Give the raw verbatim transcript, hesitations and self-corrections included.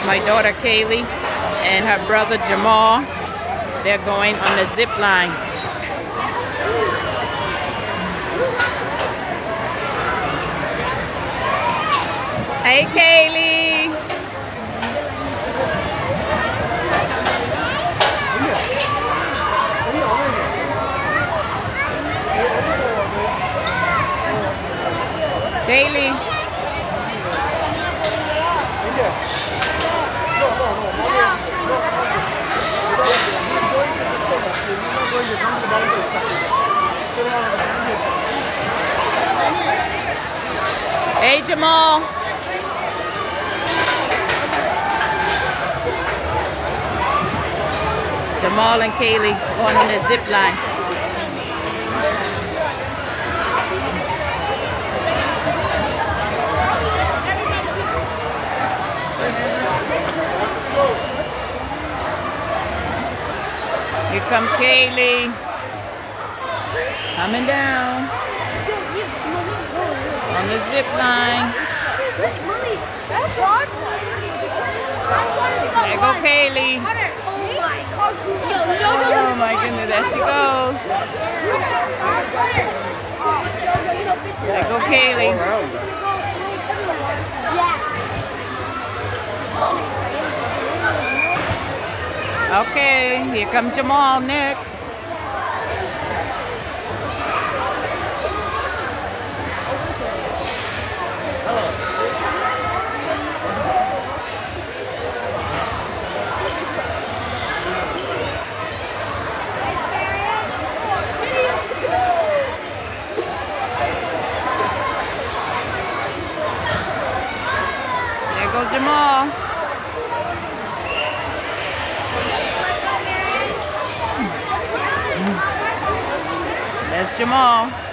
my daughter Kaylee and her brother Jamal. They're going on the zip line. Hey Kaylee. Kaylee. Hey Jamal. Jamal and Kaylee going on the zip line. Here come Kaylee. Coming down on the zip line. There go Kaylee. Oh my goodness, there she goes. There go Kaylee. Okay, here comes Jamal next. There goes Jamal. That's Jamal.